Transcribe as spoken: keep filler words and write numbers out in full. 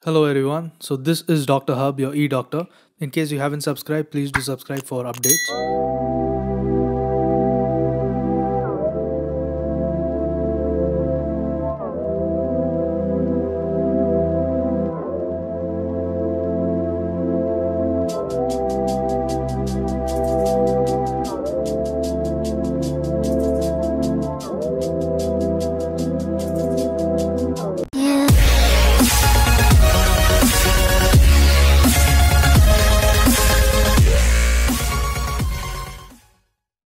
Hello everyone. So this is Doctor Hub, your e-doctor. In case you haven't subscribed, please do subscribe for updates.